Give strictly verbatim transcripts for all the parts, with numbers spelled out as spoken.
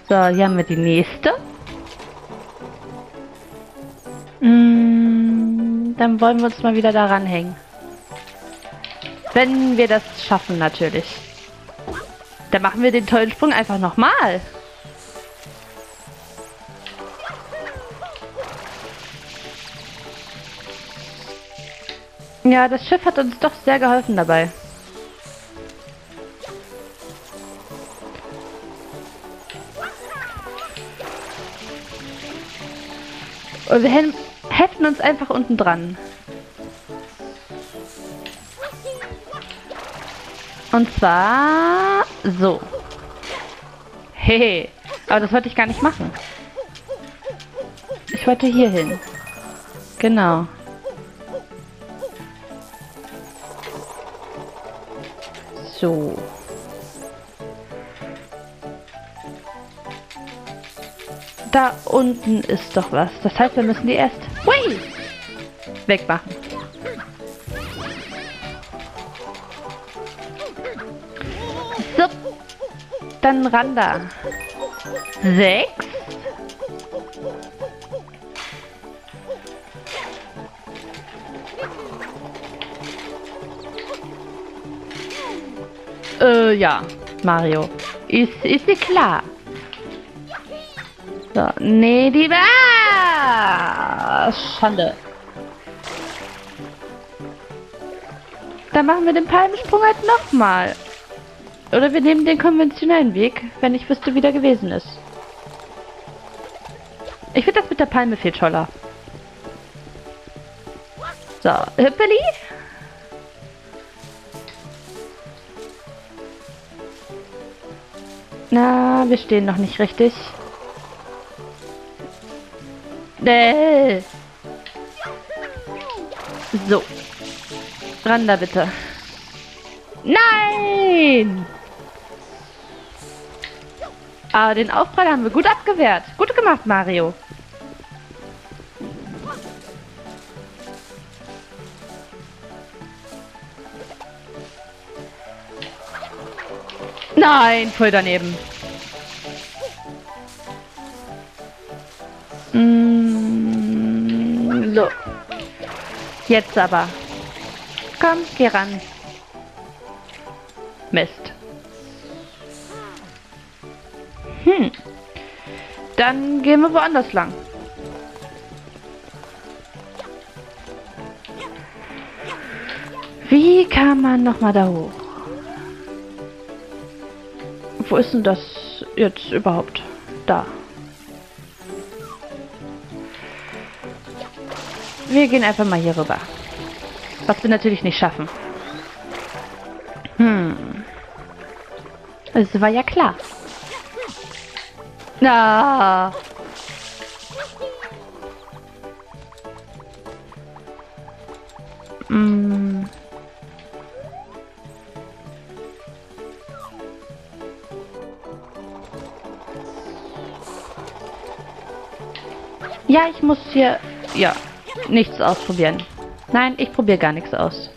So, hier haben wir die nächste. Mm, dann wollen wir uns mal wieder daran hängen. Wenn wir das schaffen, natürlich. Dann machen wir den tollen Sprung einfach nochmal. Ja, das Schiff hat uns doch sehr geholfen dabei. Und wir heften uns einfach unten dran. Und zwar so. Hehe. Aber das wollte ich gar nicht machen. Ich wollte hier hin. Genau. So. Da unten ist doch was. Das heißt, wir müssen die erst hui, wegmachen. So. Dann ran da. Sechs. Äh, ja, Mario. Ist, ist dir klar? So, nee, die... Ah, Schande. Dann machen wir den Palmensprung halt nochmal. Oder wir nehmen den konventionellen Weg, wenn ich wüsste, wie der gewesen ist. Ich finde das mit der Palme viel toller. So, Hüppeli. Na, wir stehen noch nicht richtig. Äh. So. Ran da bitte. Nein! Ah, den Aufprall haben wir gut abgewehrt. Gut gemacht, Mario. Nein, voll daneben. Mm, so. Jetzt aber. Komm, geh ran. Mist. Hm. Dann gehen wir woanders lang. Wie kann man noch mal da hoch? Wo ist denn das jetzt überhaupt? Da. Wir gehen einfach mal hier rüber. Was wir natürlich nicht schaffen. Hm. Es war ja klar. Na. Hm. Ja, ich muss hier... Ja, nichts ausprobieren. Nein, ich probiere gar nichts aus.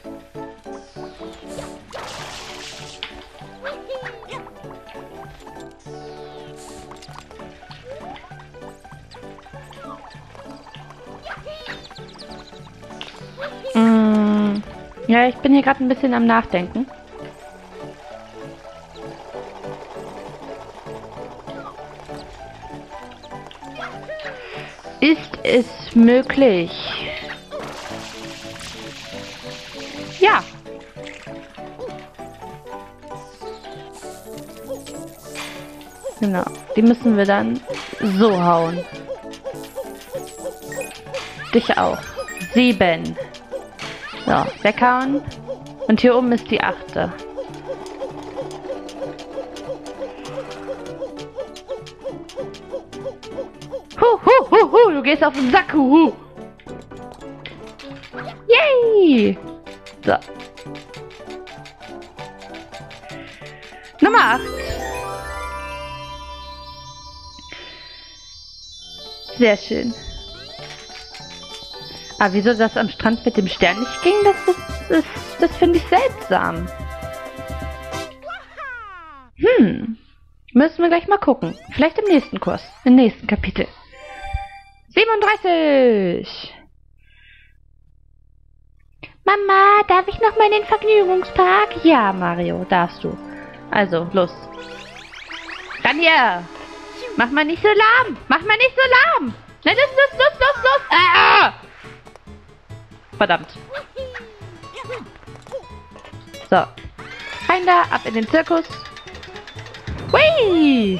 Mm, ja, ich bin hier gerade ein bisschen am Nachdenken. Ist es möglich? Ja. Genau. Die müssen wir dann so hauen. Dich auch. Sieben. So, weghauen. Und hier oben ist die achte. Hu, hu, hu, hu, du gehst auf den Sack, hu, hu. Yay! So. Nummer acht. Sehr schön. Aber wieso das am Strand mit dem Stern nicht ging, das, das, das, das finde ich seltsam. Hm. Müssen wir gleich mal gucken. Vielleicht im nächsten Kurs. Im nächsten Kapitel. siebenunddreißig. Mama, darf ich noch mal in den Vergnügungspark? Ja, Mario, darfst du. Also, los. Dann hier. Mach mal nicht so lahm. Mach mal nicht so lahm. Na, los, los, los, los, los. Ah! Verdammt. So. Rein da, ab in den Zirkus. Hui!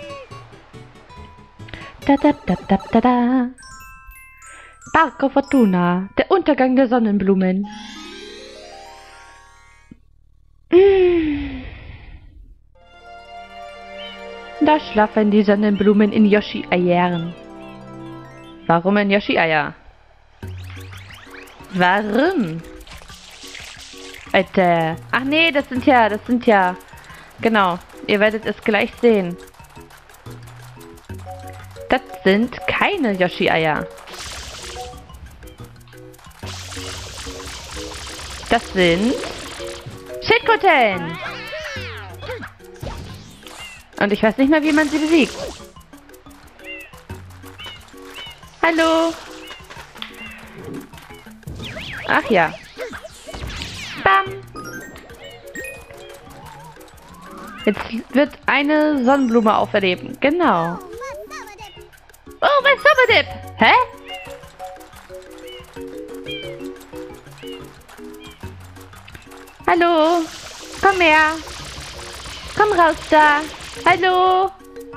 Da, da, da, da, da, da. Barco Fortuna, der Untergang der Sonnenblumen. Da schlafen die Sonnenblumen in Yoshi-Eiern. Warum in Yoshi-Eier? Warum? Alter. Ach nee, das sind ja, das sind ja... Genau, ihr werdet es gleich sehen. Das sind keine Yoshi-Eier. Das sind Schildkröten. Und ich weiß nicht mehr, wie man sie besiegt. Hallo. Ach ja. Bam. Jetzt wird eine Sonnenblume auferleben. Genau. Oh, mein Sommerdip. Hä? Hallo. Komm her. Komm raus da. Hallo.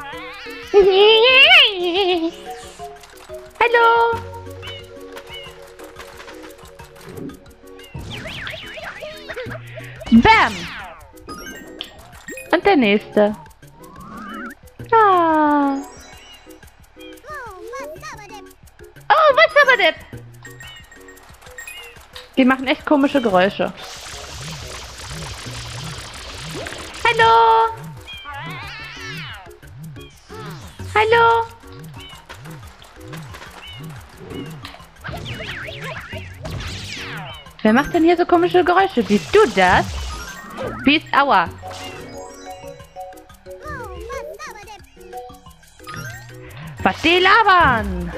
Hallo. Bam. Und der nächste. Ah. Oh, was aber das? Die machen echt komische Geräusche. Hallo. Hallo. Wer macht denn hier so komische Geräusche? Bist du das? Bist aua. Was die labern?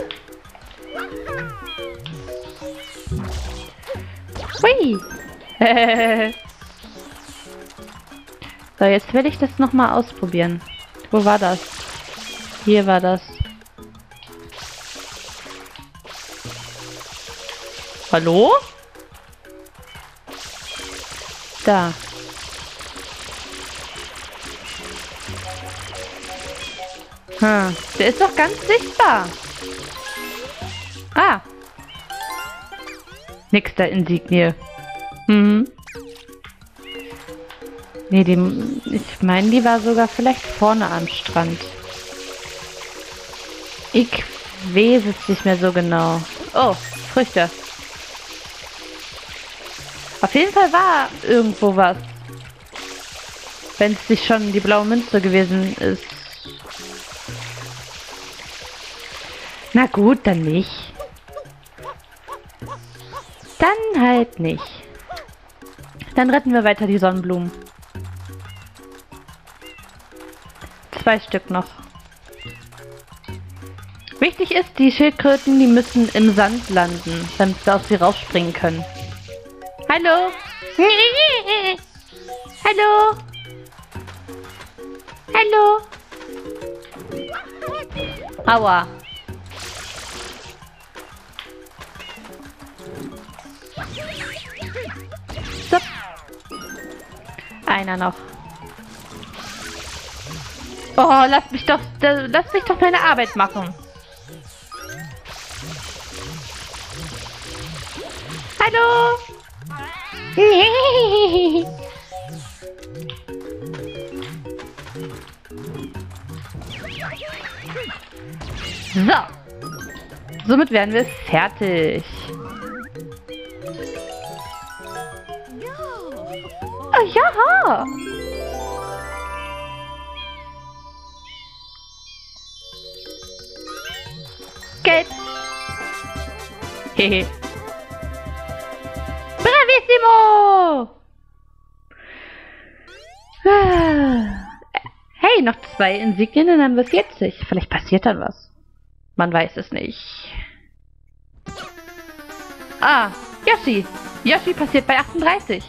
Hui. So, jetzt will ich das nochmal ausprobieren. Wo war das? Hier war das. Hallo? Da. Hm, der ist doch ganz sichtbar. Ah. Nix der Insignie. Mhm. Nee, die, ich meine, die war sogar vielleicht vorne am Strand. Ich weiß es nicht mehr so genau. Oh, Früchte. Auf jeden Fall war irgendwo was. Wenn es nicht schon die blaue Münze gewesen ist. Na gut, dann nicht. Dann halt nicht. Dann retten wir weiter die Sonnenblumen. Zwei Stück noch. Wichtig ist, die Schildkröten, die müssen im Sand landen, damit wir aus sie rausspringen können. Hallo? Hallo? Hallo? Aua. So. Einer noch. Oh, lass mich doch, lass mich doch meine Arbeit machen. Hallo? So. Somit werden wir fertig. Oh ja. Gelb. Hehe. Bravissimo! Hey, Okay, noch zwei Insignien, dann haben wir vierzig. Vielleicht passiert dann was. Man weiß es nicht. Ah, Yoshi. Yoshi passiert bei achtunddreißig.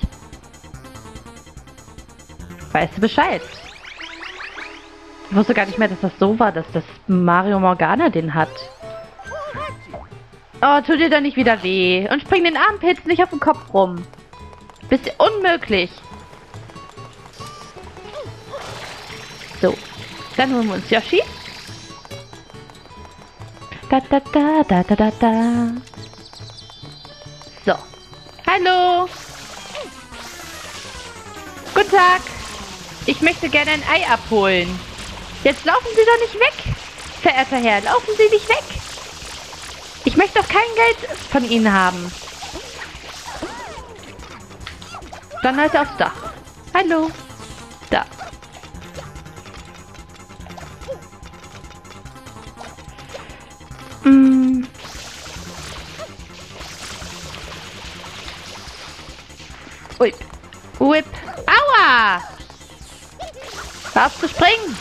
Weißt du Bescheid? Ich wusste gar nicht mehr, dass das so war, dass das Mario Morgana den hat. Oh, tu dir doch nicht wieder weh. Und spring den Armpilz nicht auf den Kopf rum. Bist unmöglich. So, dann holen wir uns Yoshi. Da da da da da da da. So. Hallo. Guten Tag. Ich möchte gerne ein Ei abholen. Jetzt laufen Sie doch nicht weg, verehrter Herr. Laufen Sie nicht weg. Ich möchte doch kein Geld von Ihnen haben. Dann halt aufs Dach. Hallo. Da. Mm. Ui. Whip. Aua! Hör auf zu springen.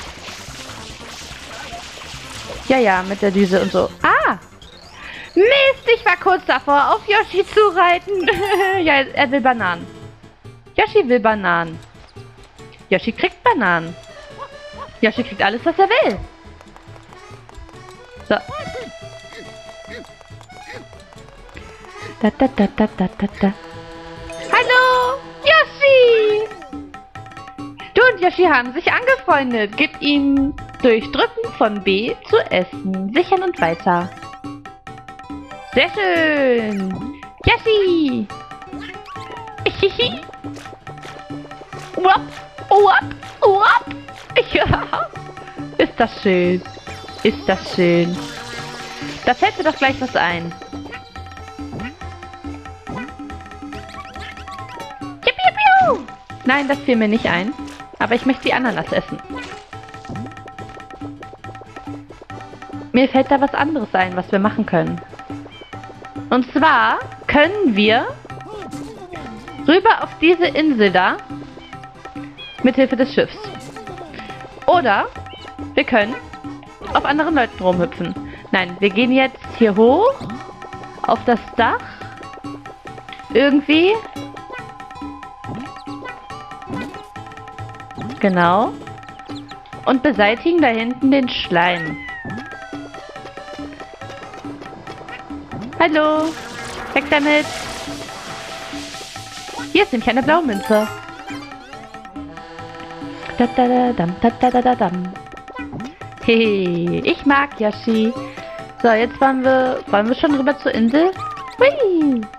Ja, ja, mit der Düse und so. Ah! Mist, ich war kurz davor, auf Yoshi zu reiten. Ja, er will Bananen. Yoshi will Bananen. Yoshi kriegt Bananen. Yoshi kriegt alles, was er will. So. Da, da, da, da, da, da, da. Hallo, Yoshi! Du und Yoshi haben sich angefreundet. Gib ihm durch Drücken von B zu essen. Sichern und weiter. Sehr schön. Yoshi! Uap, uap, uap. Ja. Ist das schön. Ist das schön. Da fällt mir doch gleich was ein. Piu, piu, piu. Nein, das fiel mir nicht ein. Aber ich möchte die Ananas essen. Mir fällt da was anderes ein, was wir machen können. Und zwar können wir rüber auf diese Insel da mit Hilfe des Schiffs. Oder wir können auf anderen Leuten rumhüpfen. Nein, wir gehen jetzt hier hoch auf das Dach. Irgendwie. Genau. Und beseitigen da hinten den Schleim. Hallo. Weg damit. Hier ist nämlich eine Blaumünze. Da da da dam, da da da da dam. Hey, ich mag Yoshi. So, jetzt wollen wir, wollen wir schon rüber zur Insel? Hui.